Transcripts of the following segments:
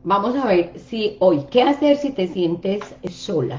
Vamos a ver si hoy, ¿qué hacer si te sientes sola?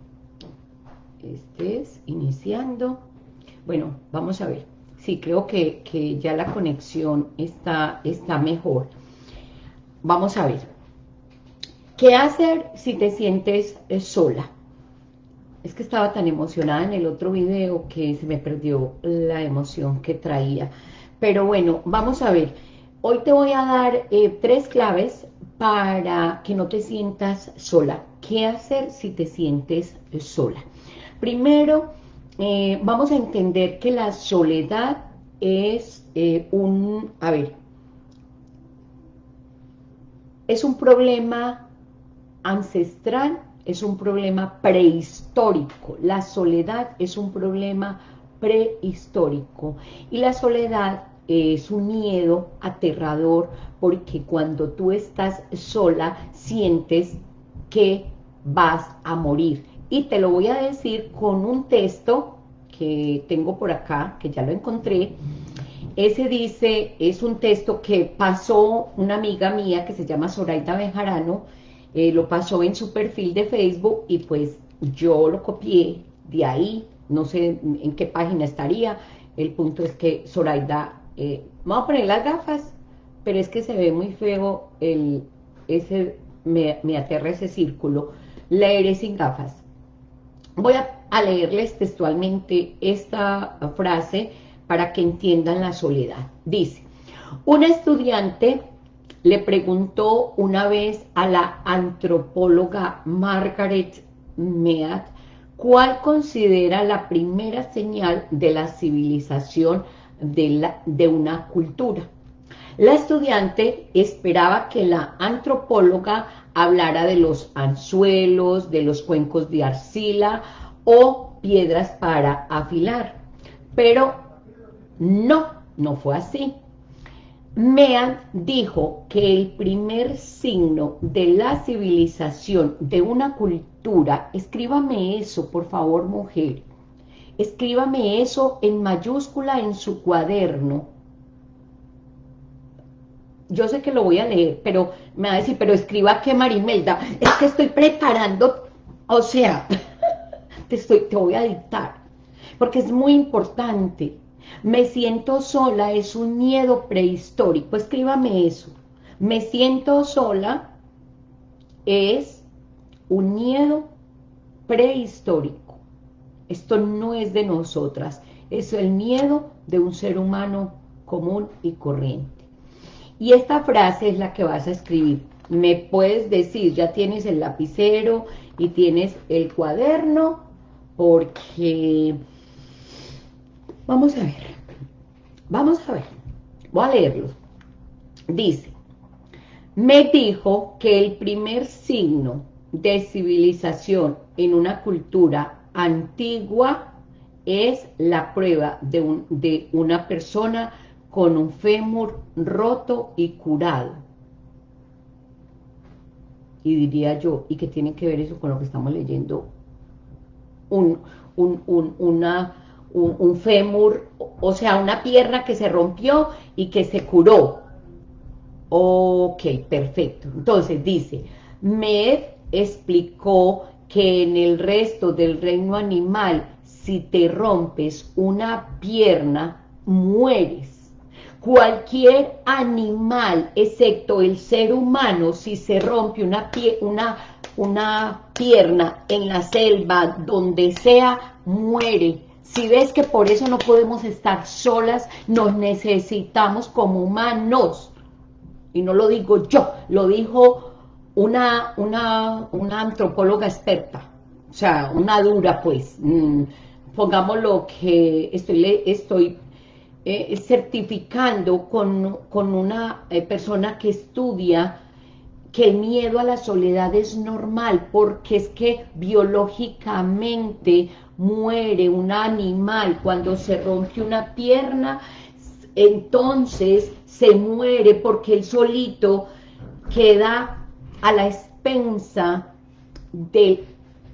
Este es iniciando. Bueno, vamos a ver. Sí, creo que ya la conexión está mejor. Vamos a ver. ¿Qué hacer si te sientes sola? Es que estaba tan emocionada en el otro video que se me perdió la emoción que traía. Pero bueno, vamos a ver. Hoy te voy a dar 3 claves para que no te sientas sola. ¿Qué hacer si te sientes sola? Primero, vamos a entender que la soledad es es un problema ancestral, es un problema prehistórico. La soledad es un problema prehistórico. Y la soledad es un miedo aterrador porque cuando tú estás sola sientes que vas a morir. Y te lo voy a decir con un texto que tengo por acá, que ya lo encontré. Ese dice, es un texto que pasó una amiga mía que se llama Zoraida Bejarano, lo pasó en su perfil de Facebook y pues yo lo copié de ahí, no sé en qué página estaría. El punto es que Zoraida, vamos a poner las gafas, pero es que se ve muy feo me aterra ese círculo, leeré sin gafas. Voy a leerles textualmente esta frase para que entiendan la soledad. Dice, un estudiante le preguntó una vez a la antropóloga Margaret Mead cuál considera la primera señal de la civilización de una cultura. La estudiante esperaba que la antropóloga hablara de los anzuelos, de los cuencos de arcilla o piedras para afilar, pero no fue así. Mead dijo que el primer signo de la civilización de una cultura, escríbame eso, por favor, mujer, escríbame eso en mayúscula en su cuaderno. Yo sé que lo voy a leer, pero me va a decir, pero escriba que Marimelda, es que estoy preparando, o sea, te voy a dictar, porque es muy importante. Me siento sola, es un miedo prehistórico, escríbame eso. Me siento sola es un miedo prehistórico. Esto no es de nosotras, es el miedo de un ser humano común y corriente. Y esta frase es la que vas a escribir. Me puedes decir, ya tienes el lapicero y tienes el cuaderno, porque vamos a ver, voy a leerlo. Dice, me dijo que el primer signo de civilización en una cultura antigua es la prueba de una persona con un fémur roto y curado. Y diría yo, ¿y qué tiene que ver eso con lo que estamos leyendo? Un fémur, o sea, una pierna que se rompió y que se curó. Ok, perfecto. Entonces dice, Mead explicó que en el resto del reino animal, si te rompes una pierna, mueres. Cualquier animal, excepto el ser humano, si se rompe una pierna en la selva, donde sea, muere. Si ves que por eso no podemos estar solas, nos necesitamos como humanos. Y no lo digo yo, lo dijo una antropóloga experta, o sea, una dura, pues. Pongámoslo que estoy certificando con una persona que estudia que el miedo a la soledad es normal, porque es que biológicamente muere un animal cuando se rompe una pierna, entonces se muere porque él solito queda a la expensa del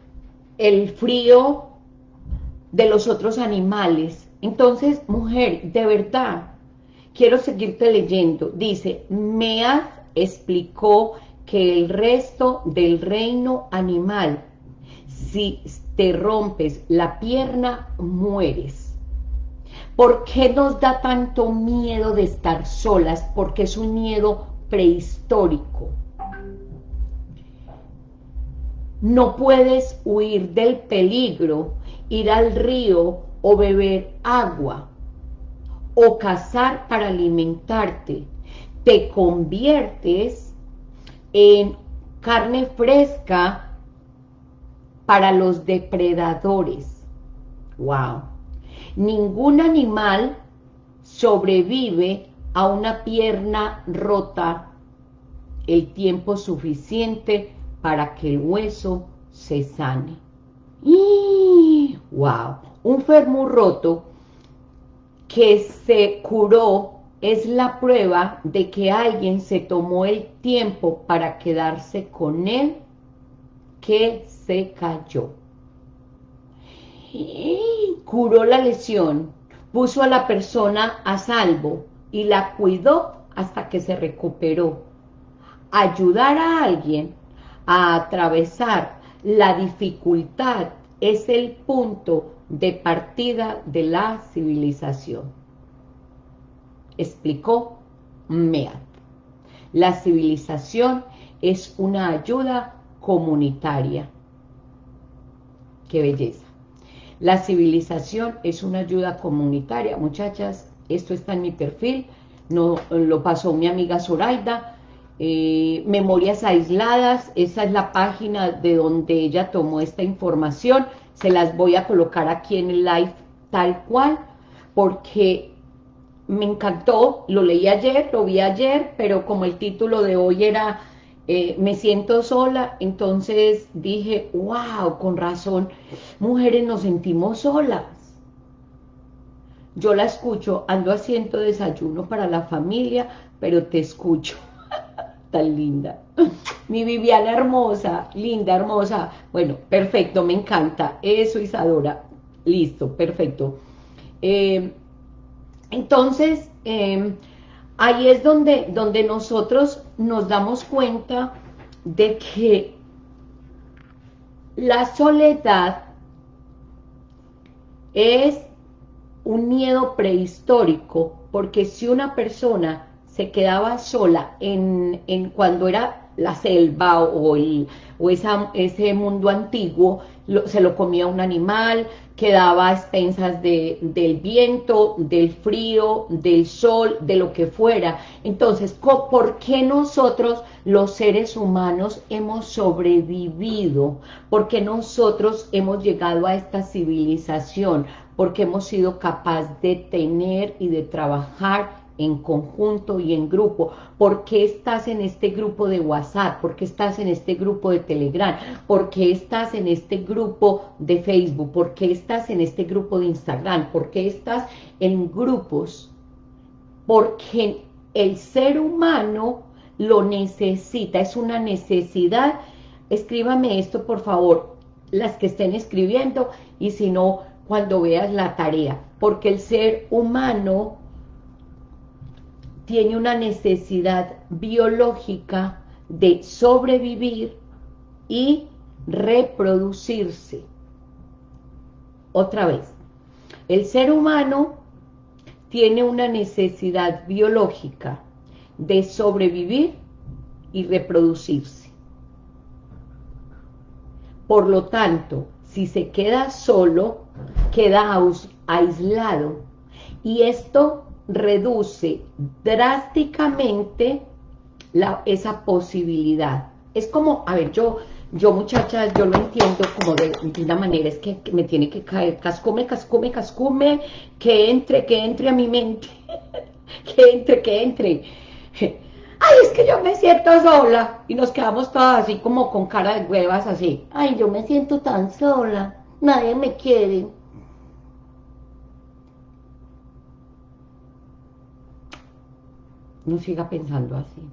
frío de los otros animales. Entonces, mujer, de verdad, quiero seguirte leyendo. Dice, Mead explicó que el resto del reino animal. Si te rompes la pierna, mueres. ¿Por qué nos da tanto miedo de estar solas? Porque es un miedo prehistórico. No puedes huir del peligro, ir al río o beber agua, o cazar para alimentarte. Te conviertes en carne fresca para los depredadores. ¡Wow! Ningún animal sobrevive a una pierna rota el tiempo suficiente para que el hueso se sane. ¡Wow! Un fémur roto que se curó es la prueba de que alguien se tomó el tiempo para quedarse con él, que se cayó. Curó la lesión, puso a la persona a salvo y la cuidó hasta que se recuperó. Ayudar a alguien a atravesar la dificultad es el punto de partida de la civilización. Explicó Mead. La civilización es una ayuda comunitaria. ¡Qué belleza! La civilización es una ayuda comunitaria. Muchachas, esto está en mi perfil, no, lo pasó mi amiga Zoraida. Memorias aisladas, esa es la página de donde ella tomó esta información. Se las voy a colocar aquí en el live tal cual, porque me encantó, lo leí ayer, lo vi ayer, pero como el título de hoy era me siento sola, entonces dije, wow, con razón, mujeres nos sentimos solas. Yo la escucho, ando haciendo desayuno para la familia, pero te escucho. Tan linda. Mi Viviana hermosa, linda, hermosa. Bueno, perfecto, me encanta. Eso, Isadora. Listo, perfecto. Entonces, ahí es donde nosotros nos damos cuenta de que la soledad es un miedo prehistórico, porque si una persona se quedaba sola cuando era la selva o ese mundo antiguo, se lo comía un animal, quedaba a expensas del viento, del frío, del sol, de lo que fuera. Entonces, ¿por qué nosotros, los seres humanos, hemos sobrevivido? ¿Por qué nosotros hemos llegado a esta civilización? Porque hemos sido capaces de tener y de trabajar en conjunto y en grupo. ¿Por qué estás en este grupo de WhatsApp? ¿Por qué estás en este grupo de Telegram? ¿Por qué estás en este grupo de Facebook? ¿Por qué estás en este grupo de Instagram? ¿Por qué estás en grupos? Porque el ser humano lo necesita, es una necesidad. Escríbame esto, por favor, las que estén escribiendo, y si no, cuando veas la tarea, porque el ser humano tiene una necesidad biológica de sobrevivir y reproducirse. Otra vez, el ser humano tiene una necesidad biológica de sobrevivir y reproducirse. Por lo tanto, si se queda solo, queda aislado, y esto reduce drásticamente esa posibilidad. Es como, a ver, yo muchachas, yo lo entiendo como de una manera, es que me tiene que caer cascume, que entre a mi mente, que entre. Ay, es que yo me siento sola, y nos quedamos todas así como con cara de huevas así. Ay, yo me siento tan sola, nadie me quiere. No siga pensando así.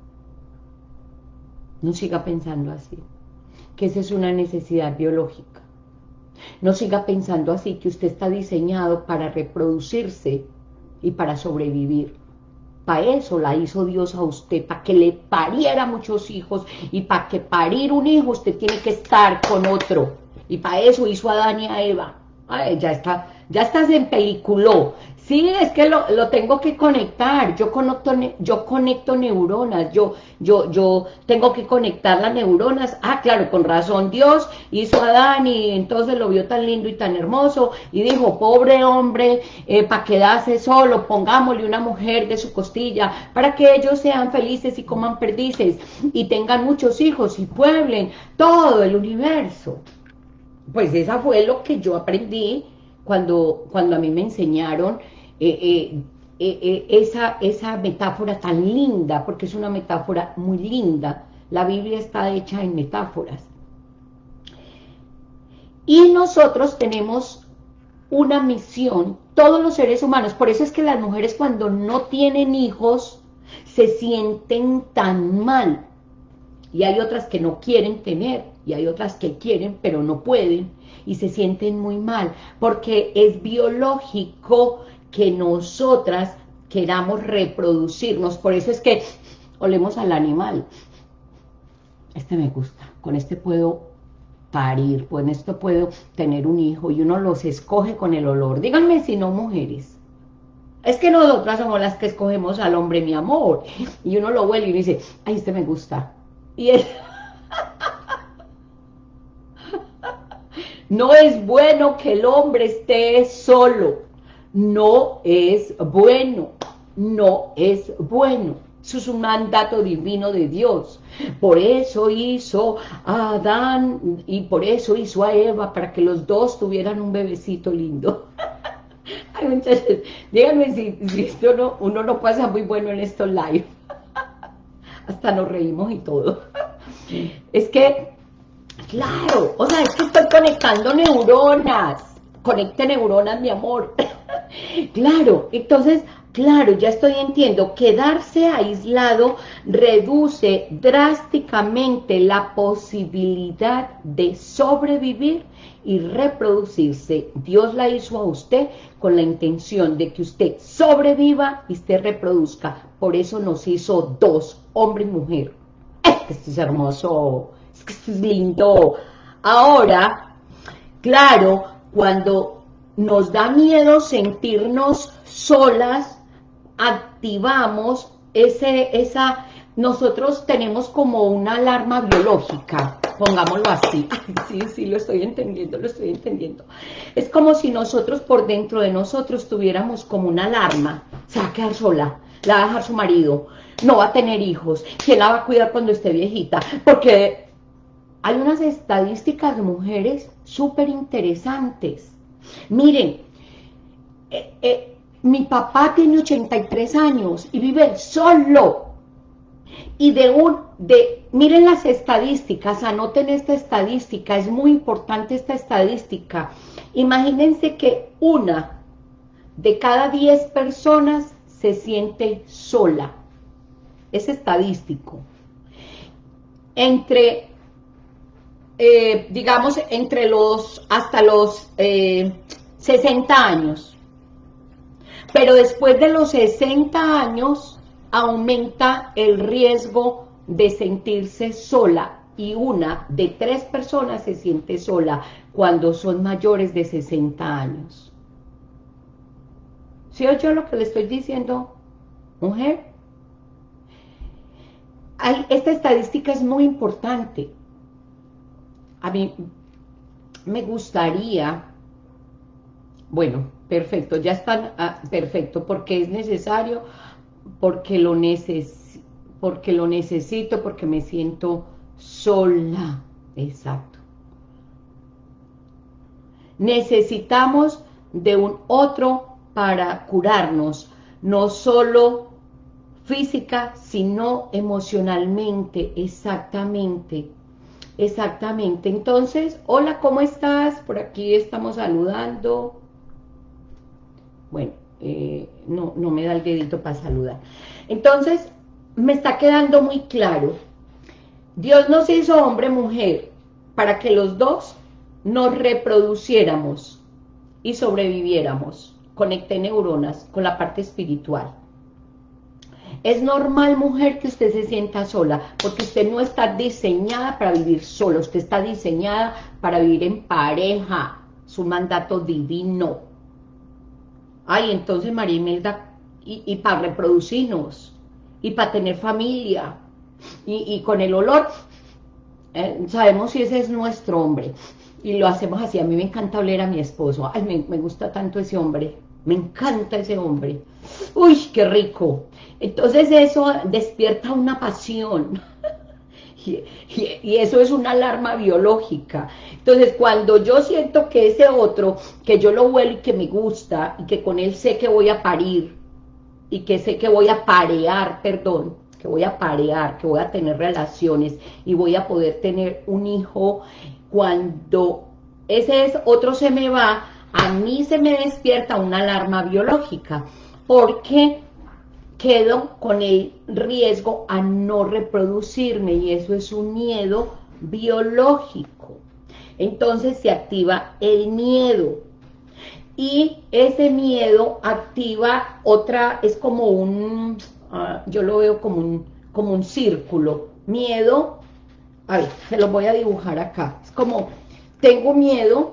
No siga pensando así, que esa es una necesidad biológica. No siga pensando así, que usted está diseñado para reproducirse y para sobrevivir. Para eso la hizo Dios a usted, para que le pariera muchos hijos, y para que parir un hijo usted tiene que estar con otro, y para eso hizo a Adán y a Eva. Ay, ya está, se empeliculó. Sí, es que lo tengo que conectar, yo conecto neuronas, yo tengo que conectar las neuronas. Ah, claro, con razón, Dios hizo a Adán y entonces lo vio tan lindo y tan hermoso, y dijo, pobre hombre, para quedarse solo, pongámosle una mujer de su costilla, para que ellos sean felices y coman perdices, y tengan muchos hijos, y pueblen todo el universo. Pues esa fue lo que yo aprendí cuando a mí me enseñaron esa metáfora tan linda, porque es una metáfora muy linda. La Biblia está hecha en metáforas. Y nosotros tenemos una misión, todos los seres humanos. Por eso es que las mujeres, cuando no tienen hijos, se sienten tan mal. Y hay otras que no quieren tener, y hay otras que quieren pero no pueden, y se sienten muy mal, porque es biológico que nosotras queramos reproducirnos. Por eso es que olemos al animal. Este me gusta, con este puedo parir, con esto puedo tener un hijo, y uno los escoge con el olor. Díganme si no, mujeres. Es que nosotras somos las que escogemos al hombre, mi amor, y uno lo huele y dice, ay, este me gusta. Y él... No es bueno que el hombre esté solo. No es bueno. No es bueno. Eso es un mandato divino de Dios. Por eso hizo a Adán y por eso hizo a Eva, para que los dos tuvieran un bebecito lindo. Ay, muchachos, díganme si esto uno no pasa muy bueno en estos live. Hasta nos reímos y todo. Es que, claro, o sea, es que estoy conectando neuronas. Conecte neuronas, mi amor. Claro, entonces, claro, ya estoy entiendo. Quedarse aislado reduce drásticamente la posibilidad de sobrevivir y reproducirse. Dios la hizo a usted con la intención de que usted sobreviva y usted reproduzca. Por eso nos hizo dos, hombre y mujer. Esto es hermoso, es que esto es lindo. Ahora, claro, cuando nos da miedo sentirnos solas, activamos nosotros tenemos como una alarma biológica, pongámoslo así. Ay, sí, lo estoy entendiendo, lo estoy entendiendo. Es como si nosotros por dentro de nosotros tuviéramos como una alarma. Se va a quedar sola, la va a dejar su marido, no va a tener hijos, ¿quién la va a cuidar cuando esté viejita? Porque hay unas estadísticas de mujeres súper interesantes. Miren, mi papá tiene 83 años y vive solo. Y miren las estadísticas, anoten esta estadística, es muy importante esta estadística. Imagínense que una de cada 10 personas se siente sola. Es estadístico. Digamos, hasta los 60 años. Pero después de los 60 años aumenta el riesgo de sentirse sola, y una de 3 personas se siente sola cuando son mayores de 60 años. ¿Sí oyó lo que le estoy diciendo, mujer? Esta estadística es muy importante. A mí me gustaría, bueno, perfecto, ya están, perfecto, porque es necesario, porque lo necesito, porque me siento sola. Exacto. Necesitamos de un otro para curarnos, no solo física, sino emocionalmente. Exactamente. Exactamente. Entonces, hola, ¿cómo estás? Por aquí estamos saludando. Bueno, no me da el dedito para saludar. Entonces, me está quedando muy claro. Dios nos hizo hombre-mujer para que los dos nos reproduciéramos y sobreviviéramos. Conecté neuronas con la parte espiritual. Es normal, mujer, que usted se sienta sola, porque usted no está diseñada para vivir sola, usted está diseñada para vivir en pareja, su mandato divino. Ay, entonces María Imelda, y para reproducirnos, y para tener familia, y con el olor, sabemos si ese es nuestro hombre, y lo hacemos así. A mí me encanta oler a mi esposo, ay, me gusta tanto ese hombre, me encanta ese hombre, uy, qué rico. Entonces eso despierta una pasión, y eso es una alarma biológica. Entonces cuando yo siento que ese otro, que yo lo huelo y que me gusta, y que con él sé que voy a parir, y que sé que voy a parear, perdón, que voy a parear, que voy a tener relaciones, y voy a poder tener un hijo, cuando ese es otro se me va, a mí se me despierta una alarma biológica, porque quedo con el riesgo a no reproducirme, y eso es un miedo biológico. Entonces se activa el miedo, y ese miedo activa otra, es como un, yo lo veo como un círculo. Miedo, a ver, se lo voy a dibujar acá. Es como, tengo miedo,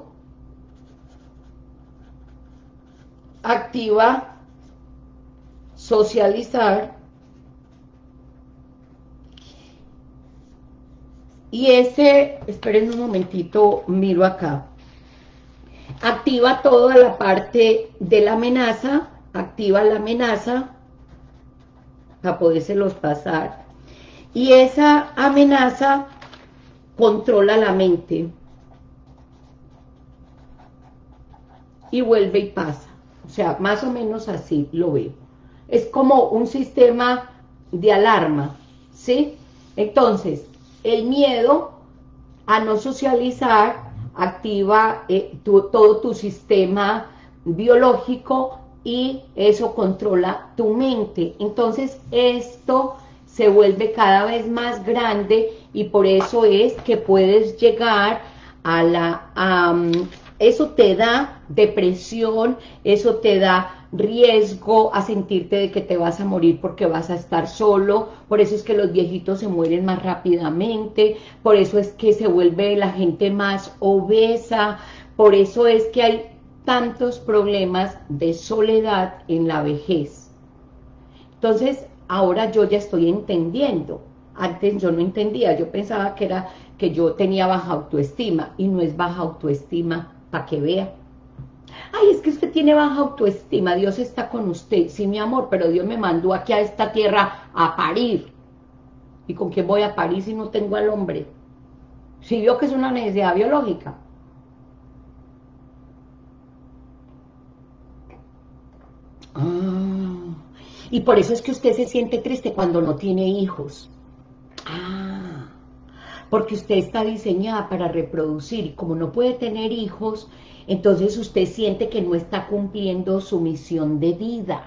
activa socializar, y ese, esperen un momentito, miro acá, activa toda la parte de la amenaza, activa la amenaza para podérselos pasar, y esa amenaza controla la mente y vuelve y pasa. O sea, más o menos así lo veo. Es como un sistema de alarma, ¿sí? Entonces, el miedo a no socializar activa todo tu sistema biológico, y eso controla tu mente. Entonces, esto se vuelve cada vez más grande, y por eso es que puedes llegar a eso te da depresión, eso te da riesgo a sentirte de que te vas a morir porque vas a estar solo. Por eso es que los viejitos se mueren más rápidamente, por eso es que se vuelve la gente más obesa, por eso es que hay tantos problemas de soledad en la vejez. Entonces, ahora yo ya estoy entendiendo. Antes yo no entendía, yo pensaba que era que yo tenía baja autoestima, y no es baja autoestima, para que vea. Ay, es que usted tiene baja autoestima, Dios está con usted. Sí, mi amor, pero Dios me mandó aquí a esta tierra a parir. ¿Y con quién voy a parir si no tengo al hombre? Si vio que es una necesidad biológica. Y por eso es que usted se siente triste cuando no tiene hijos. Porque usted está diseñada para reproducir, y como no puede tener hijos, entonces usted siente que no está cumpliendo su misión de vida.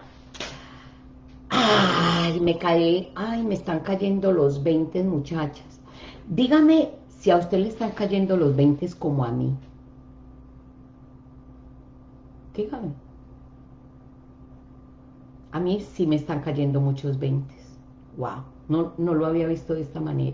Ay, me están cayendo los 20, muchachas. Dígame si a usted le están cayendo los 20 como a mí. Dígame. A mí sí me están cayendo muchos 20. Wow, no lo había visto de esta manera.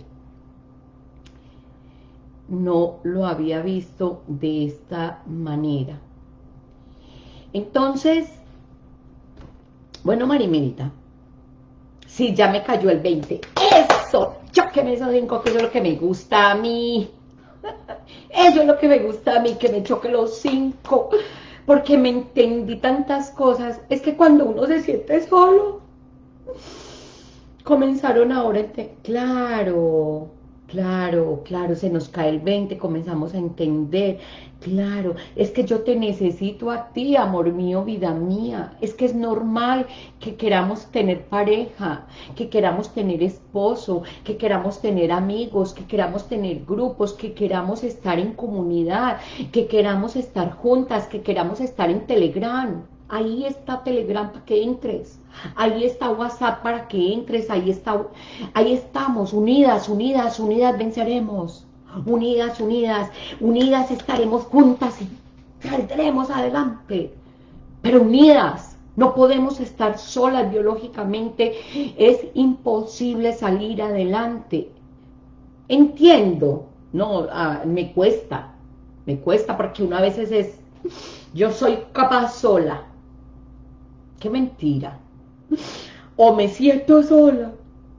No lo había visto de esta manera. Entonces, bueno, Marimelita, sí, ya me cayó el 20. ¡Eso! Chóqueme esos 5, que eso es lo que me gusta a mí. Eso es lo que me gusta a mí, que me choque los 5, porque me entendí tantas cosas. Es que cuando uno se siente solo, comenzaron ahora, claro, se nos cae el 20, comenzamos a entender, claro, es que yo te necesito a ti, amor mío, vida mía. Es que es normal que queramos tener pareja, que queramos tener esposo, que queramos tener amigos, que queramos tener grupos, que queramos estar en comunidad, que queramos estar juntas, que queramos estar en Telegram. Ahí está Telegram para que entres, ahí está WhatsApp para que entres, ahí estamos, unidas, unidas, unidas venceremos, unidas, unidas, unidas estaremos juntas y saldremos adelante, pero unidas, No podemos estar solas biológicamente, es imposible salir adelante. Entiendo, no, me cuesta porque uno a veces es, yo soy capaz sola. Qué mentira. O me siento sola.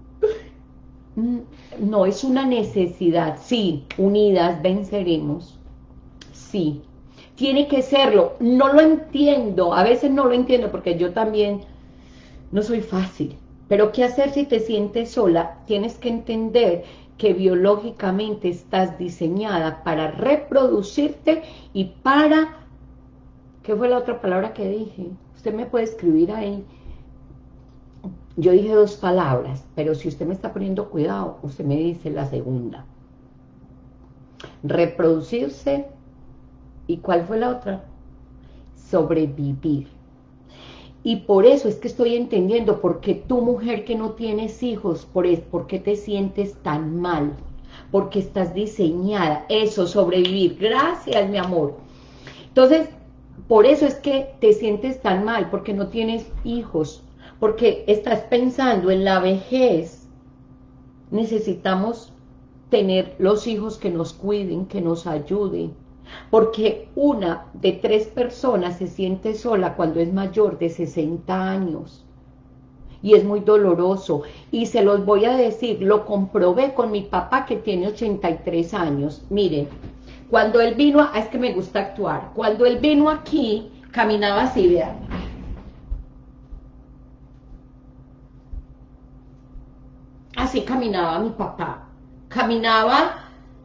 No, es una necesidad. Sí, unidas venceremos. Sí, tiene que serlo. No lo entiendo, a veces no lo entiendo porque yo también no soy fácil. Pero ¿qué hacer si te sientes sola? Tienes que entender que biológicamente estás diseñada para reproducirte y para... ¿Qué fue la otra palabra que dije? Usted me puede escribir ahí. Yo dije 2 palabras, pero si usted me está poniendo cuidado, usted me dice la segunda. Reproducirse. ¿Y cuál fue la otra? Sobrevivir. Y por eso es que estoy entendiendo por qué tú, mujer que no tienes hijos, por qué te sientes tan mal, porque estás diseñada, eso, sobrevivir. Gracias, mi amor. Entonces, por eso es que te sientes tan mal, porque no tienes hijos, porque estás pensando en la vejez. Necesitamos tener los hijos que nos cuiden, que nos ayuden, porque 1 de 3 personas se siente sola cuando es mayor de 60 años, y es muy doloroso, y se los voy a decir, lo comprobé con mi papá que tiene 83 años, miren, cuando él vino, es que me gusta actuar, cuando él vino aquí, caminaba así, vean, así caminaba mi papá, caminaba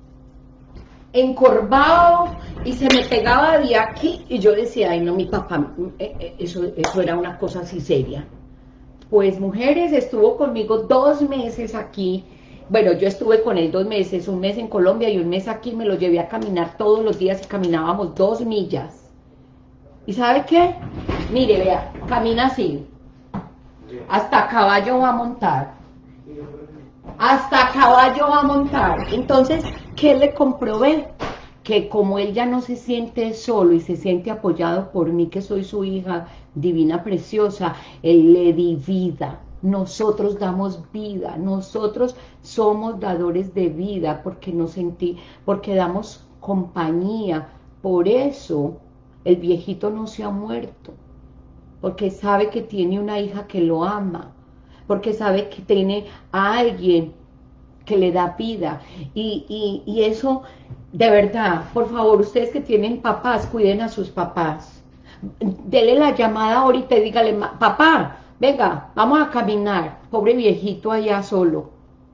encorvado y se me pegaba de aquí y yo decía, ay no, mi papá, eso era una cosa así seria. Pues mujeres, estuvo conmigo 2 meses aquí, bueno, yo estuve con él 2 meses, 1 mes en Colombia y 1 mes aquí, me lo llevé a caminar todos los días y caminábamos 2 millas. ¿Y sabe qué? Mire, vea, camina así, hasta caballo va a montar. Hasta caballo va a montar. Entonces, ¿qué le comprobé? Que como él ya no se siente solo y se siente apoyado por mí, que soy su hija divina, preciosa, él le di vida. Nosotros damos vida, nosotros somos dadores de vida porque damos compañía. Por eso el viejito no se ha muerto, porque sabe que tiene una hija que lo ama, porque sabe que tiene a alguien que le da vida, y eso, de verdad, por favor, ustedes que tienen papás, cuiden a sus papás, dele la llamada ahorita y dígale, papá, venga, vamos a caminar, pobre viejito allá solo,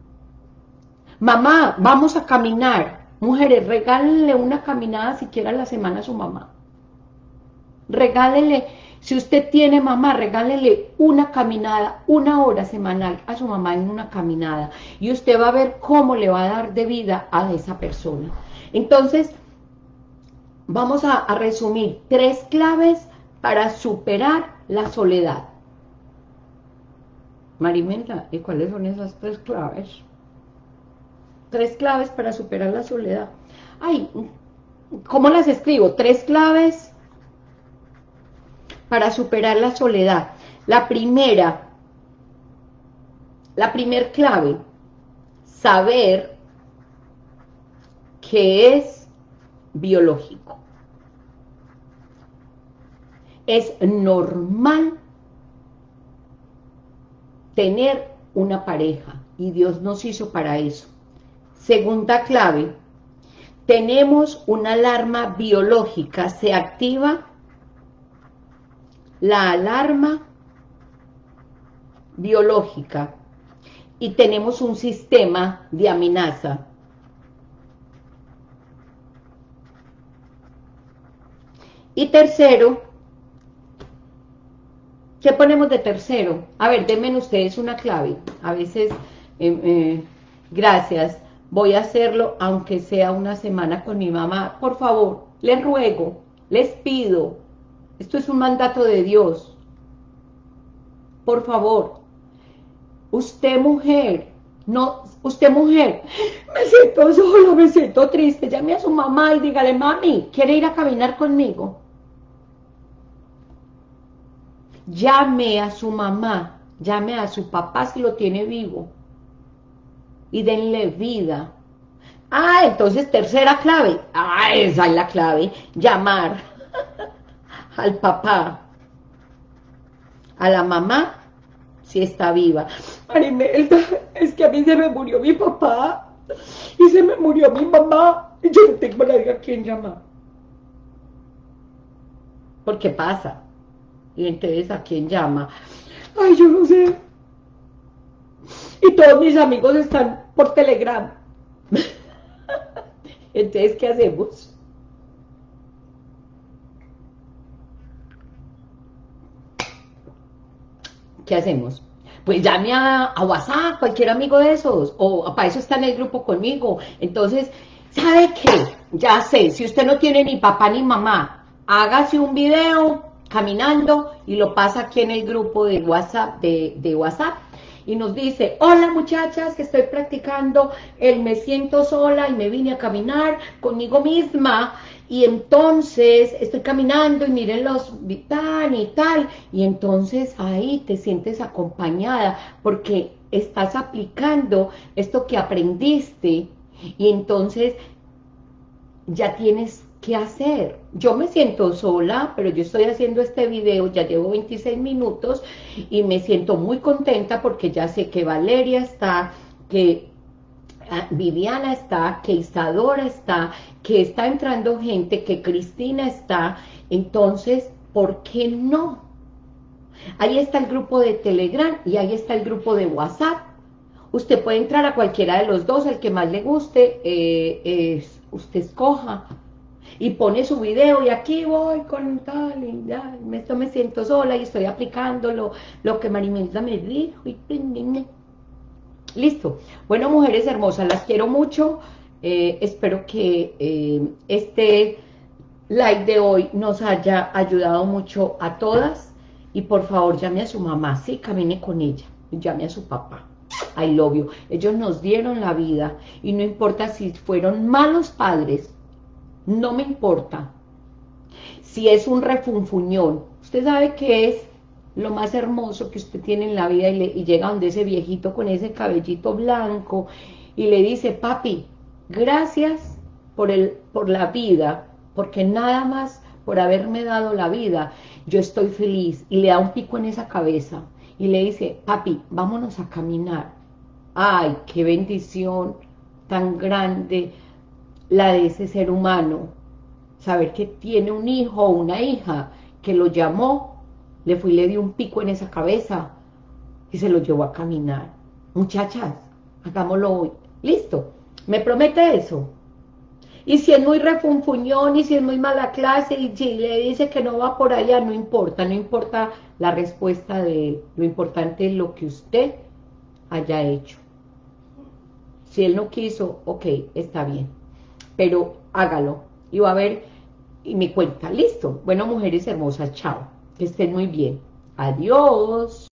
mamá, vamos a caminar, mujeres, regálenle una caminada siquiera a la semana a su mamá, regálele. Si usted tiene mamá, regálele una caminada, 1 hora semanal a su mamá en una caminada. Y usted va a ver cómo le va a dar de vida a esa persona. Entonces, vamos a resumir 3 claves para superar la soledad. Marimelda, ¿y cuáles son esas 3 claves? 3 claves para superar la soledad. Ay, ¿cómo las escribo? 3 claves para superar la soledad. La primer clave, saber que es biológico. Es normal tener una pareja y Dios nos hizo para eso. Segunda clave, tenemos una alarma biológica, se activa la alarma biológica y tenemos un sistema de amenaza. Y tercero, ¿qué ponemos de tercero? A ver, denme ustedes una clave. A veces, gracias, voy a hacerlo aunque sea una semana con mi mamá. Por favor, les ruego, les pido. Esto es un mandato de Dios. Por favor, usted mujer, me siento sola, me siento triste, llame a su mamá y dígale, mami, ¿quiere ir a caminar conmigo? llame a su mamá, llame a su papá si lo tiene vivo y denle vida. Ah, entonces tercera clave, esa es la clave, llamar al papá, a la mamá, si está viva. Marimelda, es que a mí se me murió mi papá y se me murió mi mamá y yo no tengo nadie a quien llamar. ¿Por qué pasa? Y entonces, ¿a quién llama? Ay, yo no sé. Y todos mis amigos están por Telegram. Entonces, ¿qué hacemos? ¿Qué hacemos? Pues llame a WhatsApp, cualquier amigo de esos, o para eso está en el grupo conmigo. Entonces, ¿sabe qué? Ya sé, si usted no tiene ni papá ni mamá, hágase un video caminando y lo pasa aquí en el grupo de WhatsApp, de WhatsApp, y nos dice, hola muchachas, que estoy practicando el me siento sola y me vine a caminar conmigo misma, y entonces estoy caminando y miren los tan y tal, y entonces ahí te sientes acompañada porque estás aplicando esto que aprendiste y entonces ya tienes que hacer. Yo me siento sola, pero yo estoy haciendo este video, ya llevo 26 minutos y me siento muy contenta porque ya sé que Valeria está, que Viviana está, que Isadora está, que está entrando gente, que Cristina está. Entonces, ¿por qué no? Ahí está el grupo de Telegram y ahí está el grupo de WhatsApp. Usted puede entrar a cualquiera de los dos, el que más le guste, usted escoja y pone su video y aquí voy con tal y ya, esto me siento sola y estoy aplicando lo que Marimelda me dijo y listo. Bueno, mujeres hermosas, las quiero mucho. Espero que este live de hoy nos haya ayudado mucho a todas. Y por favor, llame a su mamá, sí, camine con ella. Llame a su papá. I love you. Ellos nos dieron la vida. Y no importa si fueron malos padres. No me importa. Si es un refunfuñón. Usted sabe que es lo más hermoso que usted tiene en la vida y llega donde ese viejito con ese cabellito blanco y le dice, papi, gracias por la vida, porque nada más por haberme dado la vida, yo estoy feliz, y le da un pico en esa cabeza y le dice, papi, vámonos a caminar. Ay, qué bendición tan grande la de ese ser humano, saber que tiene un hijo o una hija que lo llamó, le fue y le dio un pico en esa cabeza y se lo llevó a caminar. Muchachas, hagámoslo hoy. Listo, ¿me promete eso? Y si es muy refunfuñón y si es muy mala clase y si le dice que no va por allá, no importa, no importa la respuesta de él. Lo importante es lo que usted haya hecho. Si él no quiso, ok, está bien, pero hágalo y va a ver y me cuenta. Listo. Bueno, mujeres hermosas, chao. Que estén muy bien. Adiós.